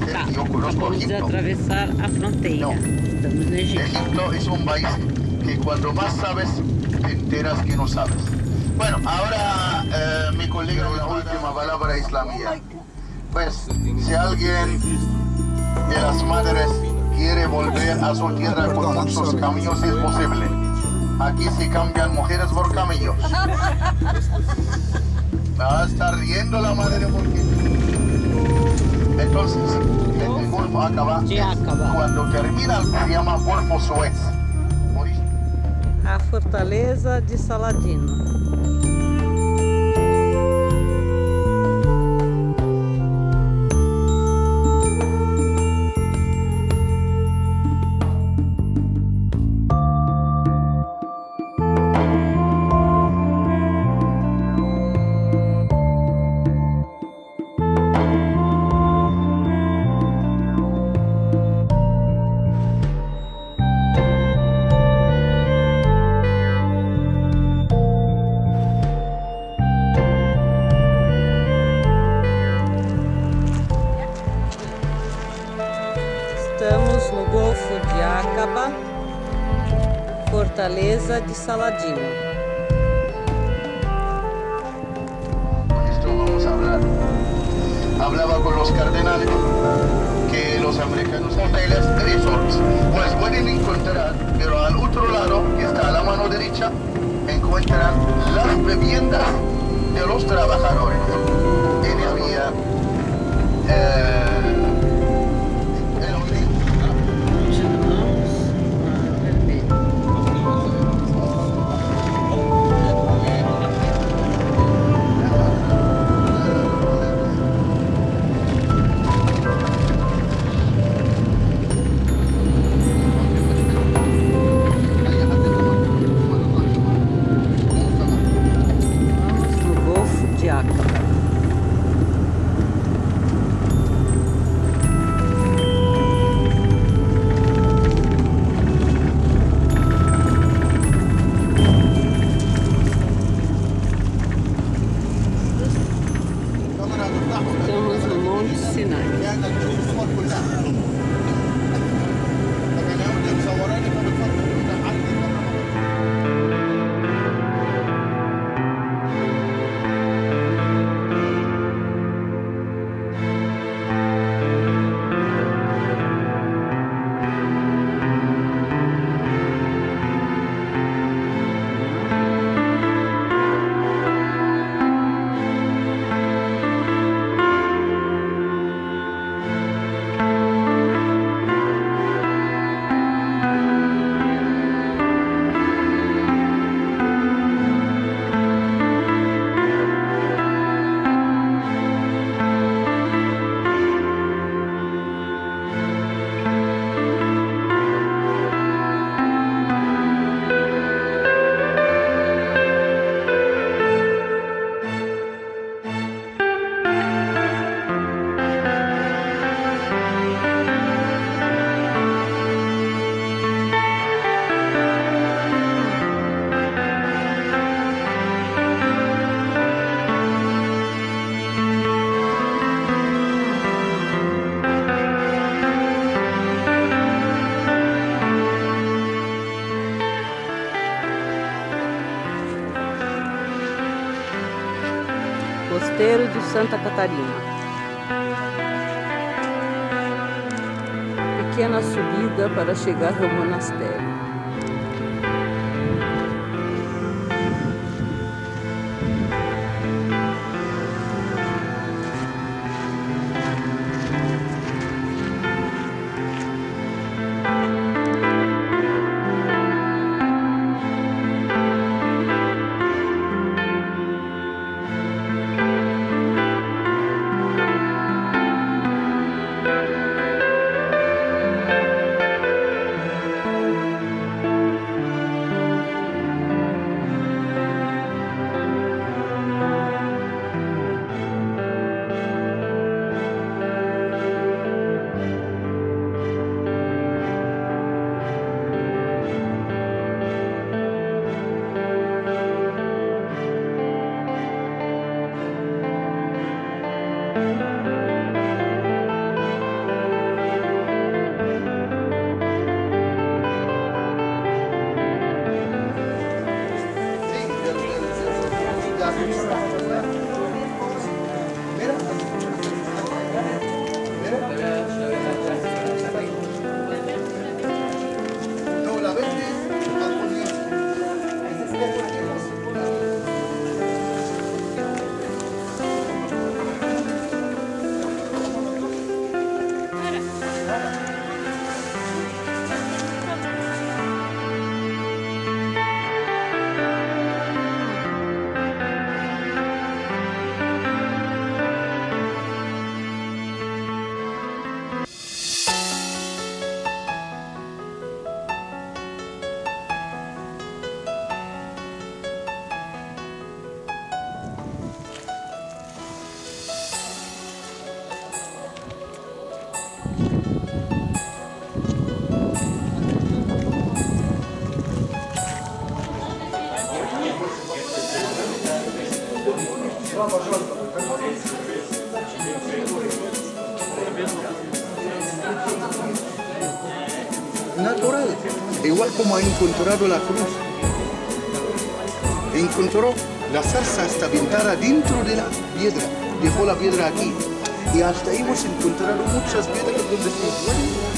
acá. Yo conozco Vamos a Egipto. atravesar a fronteira. No. Estamos no Egipto. Egipto es un país que cuando más sabes, te enteras que no sabes. Bueno, ahora mi colega, la última palabra islamía. Pues, si alguien de las madres quiere volver a su tierra con muchos camellos, es posible. Aquí se cambian mujeres por camellos. Va a estar riendo la madre porque... Entonces, el Golfo Aqaba, cuando termina, se llama Golfo Suez. A Fortaleza de Saladino. Estamos no Golfo de Aqaba, Fortaleza de Saladino. Con esto vamos a hablar. Hablaba con los cardenales que los americanos hoteles, resorts, pues pueden encontrar, pero al otro lado, que está a la mano derecha, encuentran las viviendas de los trabajadores. Y había Estamos no Monte Sinai. Mosteiro de Santa Catarina. Pequena subida para chegar ao monastério. Natural, igual como ha encontrado la cruz. Encontró la zarza hasta pintada dentro de la piedra, dejó la piedra aquí. Y hasta hemos encontrado muchas piedras donde se pueden.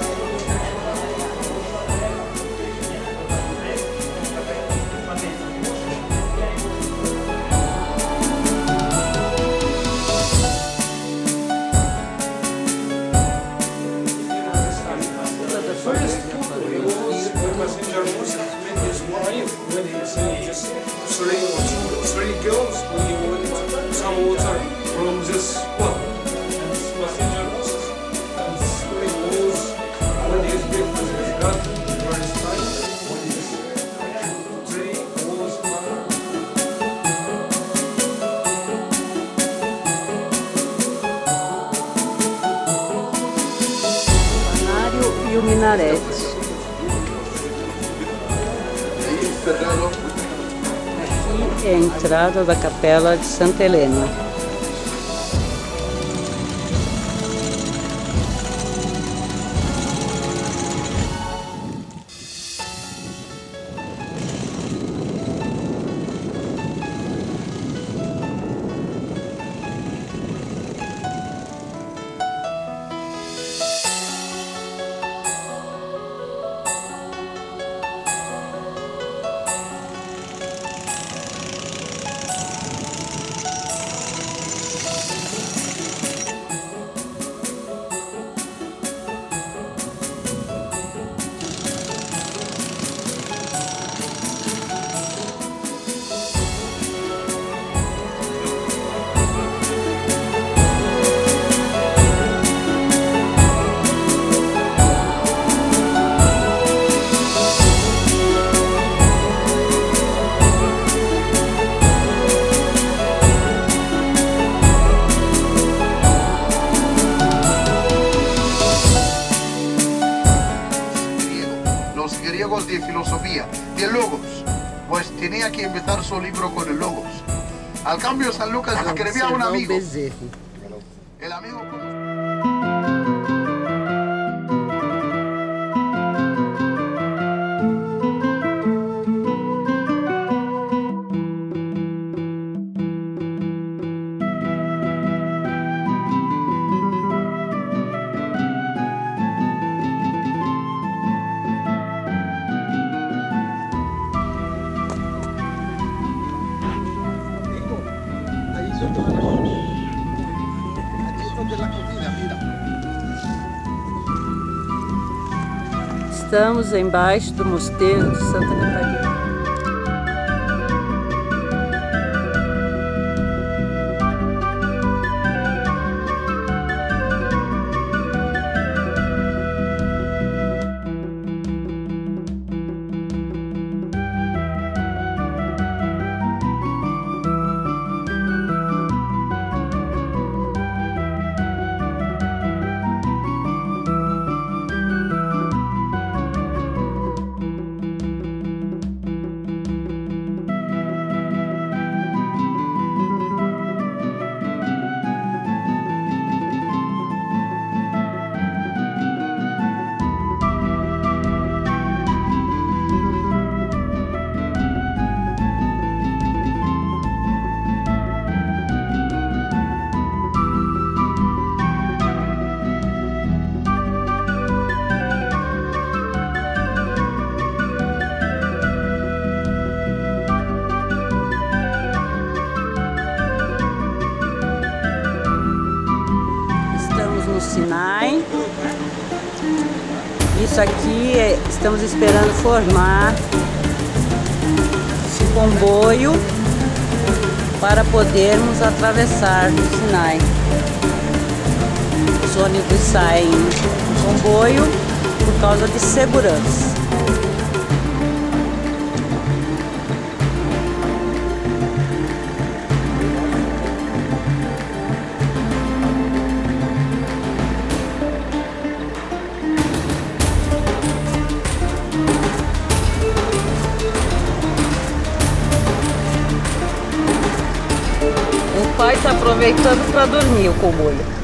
Three girls when he went some water from this well. And messenger Moses and three wolves when he is big with his God first time when he is three wolves. Campanário e o minarete. Aqui é a entrada da Capela de Santa Helena. De filosofía, de Logos, pues tenía que empezar su libro con el Logos. Al cambio, San Lucas escribía a un amigo. El amigo... Estamos embaixo do Mosteiro de Santa Catarina. Sinai. Isso aqui estamos esperando formar esse comboio para podermos atravessar o Sinai. Os ônibus saem em comboio por causa de segurança. O pai está aproveitando para dormir o comboio.